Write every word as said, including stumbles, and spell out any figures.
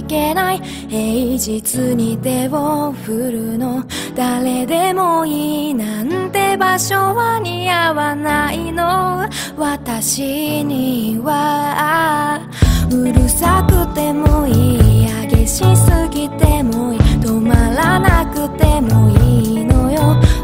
けない平日に手を振るの誰でもいいなんて場所は似合わないの私にはうるさくてもいい激しすぎてもいい止まらなくてもいいのよ